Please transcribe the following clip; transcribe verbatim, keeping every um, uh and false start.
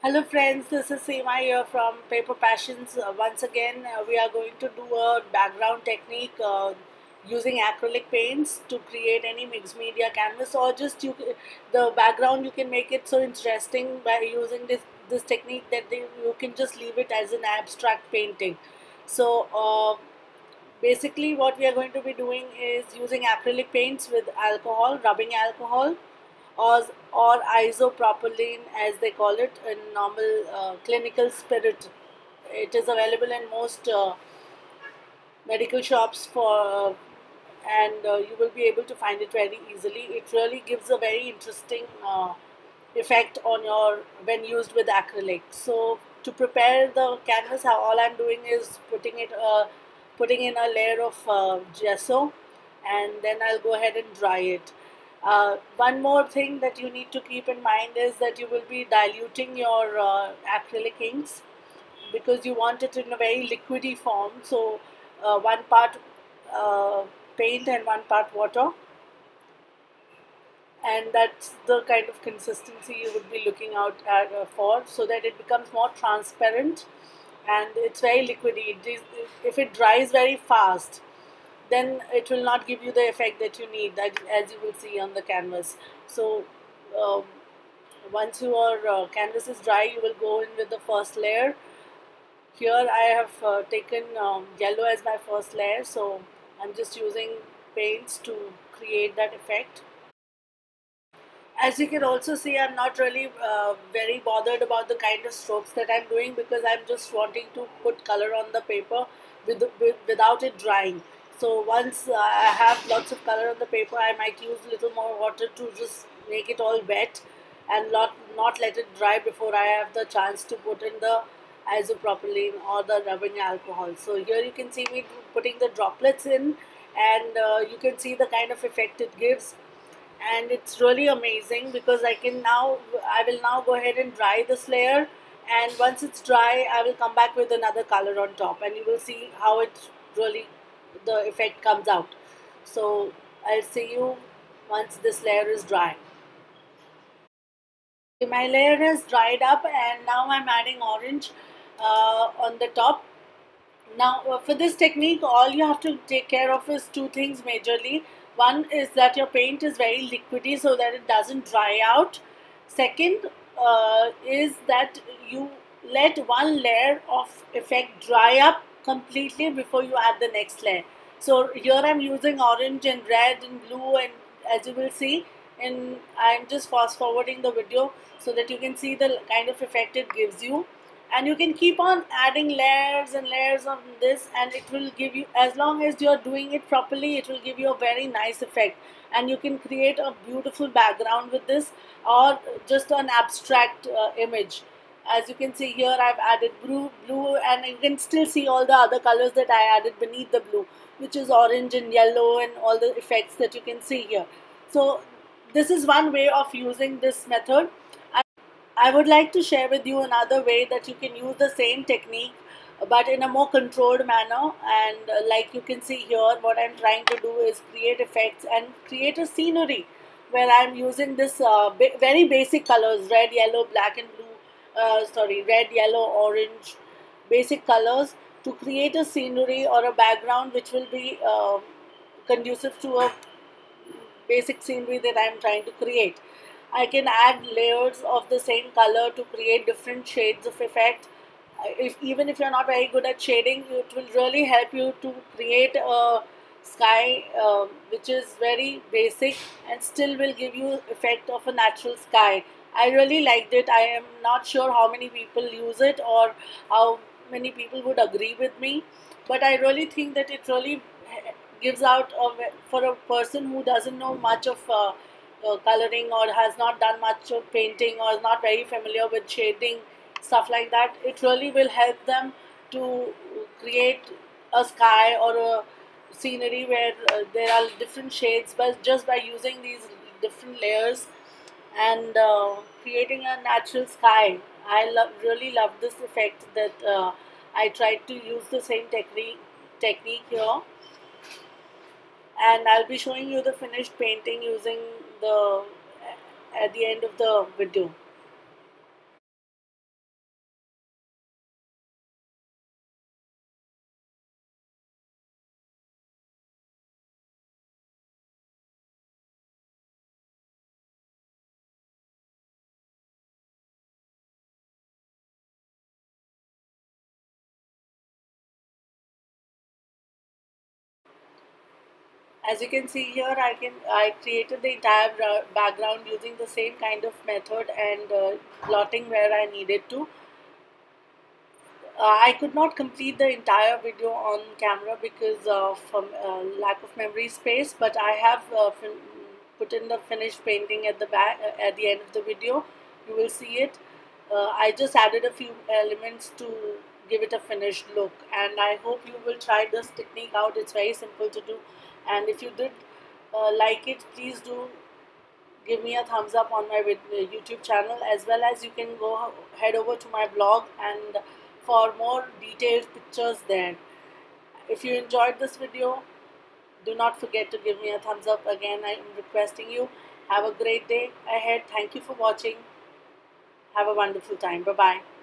Hello friends, this is Seema here from Paper Passions. Uh, once again, uh, we are going to do a background technique uh, using acrylic paints to create any mixed media canvas, or just you, the background you can make it so interesting by using this this technique that they, you can just leave it as an abstract painting. So uh, basically what we are going to be doing is using acrylic paints with alcohol, rubbing alcohol, or, or isopropylene as they call it in normal uh, clinical spirit. It is available in most uh, medical shops for uh, and uh, you will be able to find it very easily. It really gives a very interesting uh, effect on your when used with acrylic. So to prepare the canvas, how all I'm doing is putting it uh, putting in a layer of uh, gesso, and then I'll go ahead and dry it. Uh, one more thing that you need to keep in mind is that you will be diluting your uh, acrylic inks because you want it in a very liquidy form. So uh, one part uh, paint and one part water, and that's the kind of consistency you would be looking out at, uh, for, so that it becomes more transparent and it's very liquidy. It is, if it dries very fast, then it will not give you the effect that you need, that as you will see on the canvas. So um, once your uh, canvas is dry, you will go in with the first layer. Here I have uh, taken um, yellow as my first layer, so I'm just using paints to create that effect. As you can also see, I'm not really uh, very bothered about the kind of strokes that I'm doing, because I'm just wanting to put color on the paper with, with, without it drying. So once uh, I have lots of color on the paper, I might use a little more water to just make it all wet and not, not let it dry before I have the chance to put in the isopropylene or the rubbing alcohol. So here you can see me putting the droplets in, and uh, you can see the kind of effect it gives, and it's really amazing because I can now I will now go ahead and dry this layer, and once it's dry I will come back with another color on top, and you will see how it really the effect comes out. So I'll see you once this layer is dry. My layer has dried up, and now I'm adding orange uh, on the top. Now, uh, for this technique, all you have to take care of is two things majorly. One is that your paint is very liquidy so that it doesn't dry out. Second uh, is that you let one layer of effect dry up completely before you add the next layer. So here I'm using orange and red and blue, and as you will see, and I'm just fast forwarding the video so that you can see the kind of effect it gives you. And you can keep on adding layers and layers of this, and it will give you, as long as you're doing it properly, it will give you a very nice effect, and you can create a beautiful background with this, or just an abstract uh, image. As you can see here, I've added blue blue and you can still see all the other colors that I added beneath the blue, which is orange and yellow and all the effects that you can see here. So this is one way of using this method. I would like to share with you another way that you can use the same technique but in a more controlled manner. And uh, like you can see here, what I'm trying to do is create effects and create a scenery where I'm using this uh, ba very basic colors: red, yellow, black and blue, uh, sorry, red, yellow, orange, basic colors, to create a scenery or a background which will be uh, conducive to a basic scenery that I'm trying to create. I can add layers of the same color to create different shades of effect. If even if you're not very good at shading, it will really help you to create a sky uh, which is very basic and still will give you effect of a natural sky. I really liked it. I am not sure how many people use it or how many people would agree with me, but I really think that it really gives out of, for a person who doesn't know much of uh, uh, coloring, or has not done much of painting, or is not very familiar with shading, stuff like that. It really will help them to create a sky or a scenery where uh, there are different shades, but just by using these different layers and uh, creating a natural sky. I love, really love this effect that uh, I tried to use the same technique technique here, and I'll be showing you the finished painting using the at the end of the video. As you can see here, I can I created the entire background using the same kind of method and uh, blotting where I needed to. Uh, I could not complete the entire video on camera because of um, uh, lack of memory space, but I have uh, fin put in the finished painting at the back uh, at the end of the video. You will see it. Uh, I just added a few elements to give it a finished look, and I hope you will try this technique out. It's very simple to do, and if you did uh, like it, please do give me a thumbs up on my YouTube channel, as well as you can go head over to my blog and for more detailed pictures there. If you enjoyed this video, do not forget to give me a thumbs up. Again, I am requesting you. Have a great day ahead. Thank you for watching. Have a wonderful time. Bye bye.